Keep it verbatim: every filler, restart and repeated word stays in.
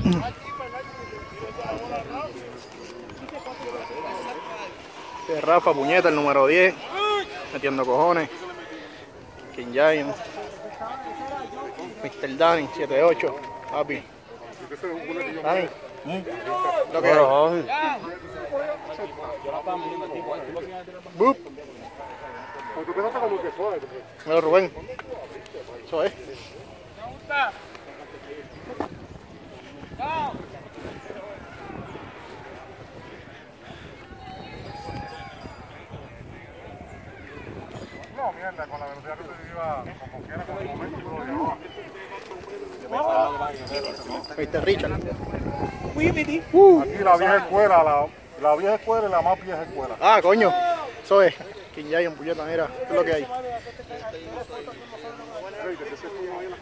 Este es Rafa Puñeta, el número diez, metiendo cojones. King Giant, mister Danny, siete ocho, papi. Danny, ¿Mm? Lo que hay. Bup. Mira, Rubén, eso es. No, mierda, con la velocidad que se iba, como quiera, con el momento que lo llevaba. mister Richard. Uh. Aquí la vieja escuela, la, la vieja escuela y la más vieja escuela. Ah, coño, eso es. King Giant, puñeta, mira, ¿qué es lo que hay?